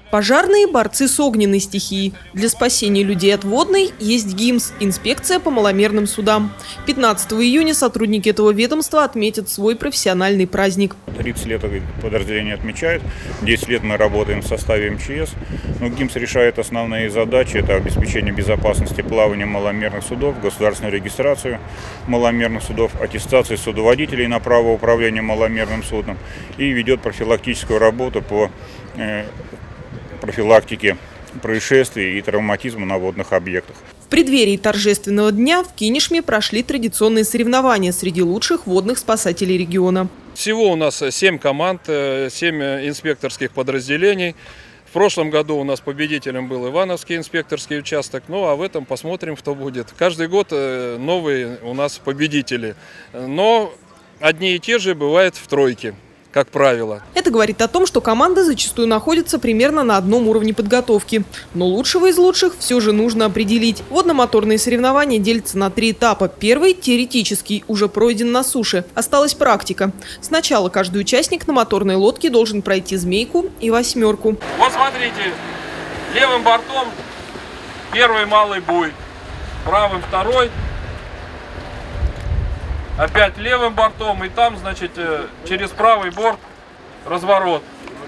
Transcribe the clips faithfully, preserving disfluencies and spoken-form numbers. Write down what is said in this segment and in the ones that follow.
Пожарные – борцы с огненной стихией. Для спасения людей от водной есть ГИМС – инспекция по маломерным судам. пятнадцатого июня сотрудники этого ведомства отметят свой профессиональный праздник. тридцать лет подразделение отмечает, десять лет мы работаем в составе эм че эс. Но ГИМС решает основные задачи – это обеспечение безопасности плавания маломерных судов, государственную регистрацию маломерных судов, аттестацию судоводителей на право управления маломерным судном и ведет профилактическую работу по э, профилактике происшествий и травматизма на водных объектах. В преддверии торжественного дня в Кинешме прошли традиционные соревнования среди лучших водных спасателей региона. Всего у нас семь команд, семь инспекторских подразделений. В прошлом году у нас победителем был Ивановский инспекторский участок, ну а в этом посмотрим, кто будет. Каждый год новые у нас победители, но одни и те же бывают в тройке, как правило. Это говорит о том, что команды зачастую находятся примерно на одном уровне подготовки. Но лучшего из лучших все же нужно определить. Водно-моторные соревнования делятся на три этапа. Первый – теоретический, уже пройден на суше. Осталась практика. Сначала каждый участник на моторной лодке должен пройти змейку и восьмерку. Вот смотрите, левым бортом первый малый буй, правым второй. Опять левым бортом, и там, значит, через правый борт разворот.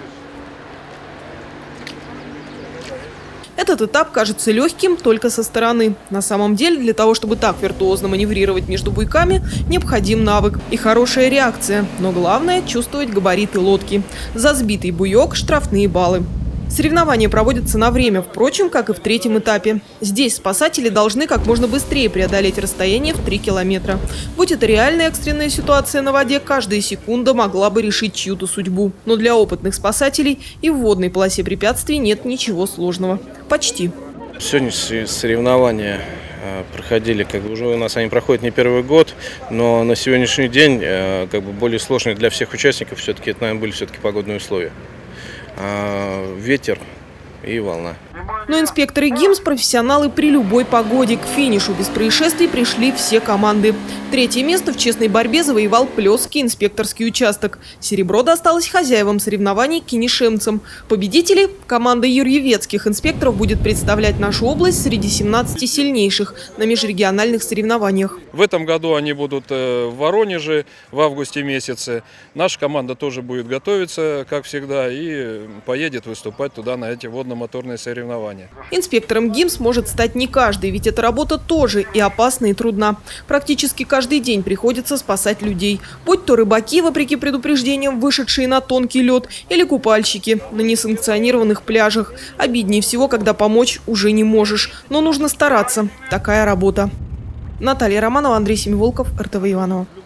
Этот этап кажется легким только со стороны. На самом деле, для того, чтобы так виртуозно маневрировать между буйками, необходим навык и хорошая реакция. Но главное – чувствовать габариты лодки. За сбитый буек – штрафные баллы. Соревнования проводятся на время, впрочем, как и в третьем этапе. Здесь спасатели должны как можно быстрее преодолеть расстояние в три километра. Будь это реальная экстренная ситуация на воде, каждая секунда могла бы решить чью-то судьбу. Но для опытных спасателей и в водной полосе препятствий нет ничего сложного. Почти. Сегодняшние соревнования проходили, как бы уже у нас они проходят не первый год, но на сегодняшний день как бы более сложные для всех участников все-таки это, наверное, были все-таки погодные условия. Ветер и волна. Но инспекторы ГИМС – профессионалы при любой погоде. К финишу без происшествий пришли все команды. Третье место в честной борьбе завоевал Плёсский инспекторский участок. Серебро досталось хозяевам соревнований – кинешемцам. Победители – команда юрьевецких инспекторов будет представлять нашу область среди семнадцати сильнейших на межрегиональных соревнованиях. В этом году они будут в Воронеже в августе месяце. Наша команда тоже будет готовиться, как всегда, и поедет выступать туда на эти водно-моторные соревнования. Инспектором ГИМС может стать не каждый, ведь эта работа тоже и опасна, и трудна. Практически каждый день приходится спасать людей. Будь то рыбаки, вопреки предупреждениям, вышедшие на тонкий лед, или купальщики на несанкционированных пляжах. Обиднее всего, когда помочь уже не можешь. Но нужно стараться. Такая работа. Наталья Романова, Андрей Семиволков, эр тэ вэ Иваново.